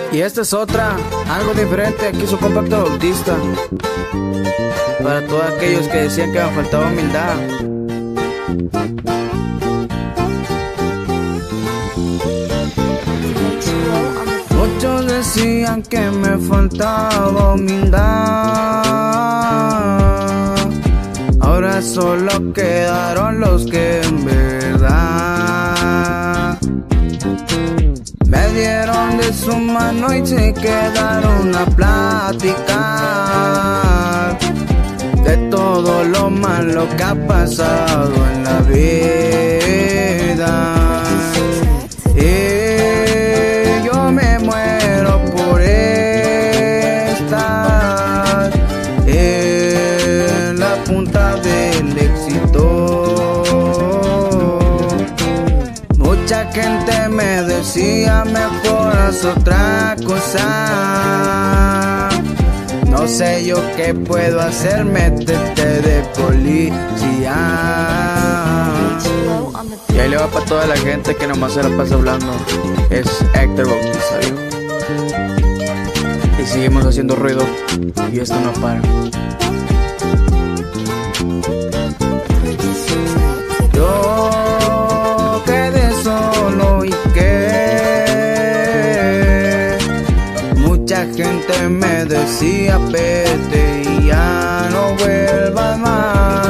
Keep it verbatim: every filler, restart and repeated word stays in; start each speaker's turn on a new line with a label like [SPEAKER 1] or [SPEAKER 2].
[SPEAKER 1] Y esta es otra, algo diferente, aquí su compacto autista. Para todos aquellos que decían que me faltaba humildad. Muchos decían que me faltaba humildad. Ahora solo quedaron los que en verdad me dieron de su mano y se quedaron a platicar de todo lo malo que ha pasado en la vida. Y yo me muero por estar en la punta del éxito. Mucha gente me decía mejor haz otra cosa. No sé yo qué puedo hacer, métete de policía. Y ahí le va para toda la gente que nomás se la pasa hablando. Es Héctor Bautista, ¿viu? Y seguimos haciendo ruido y esto no para. Yo quedé solo y que mucha gente me decía vete y ya no vuelvas más.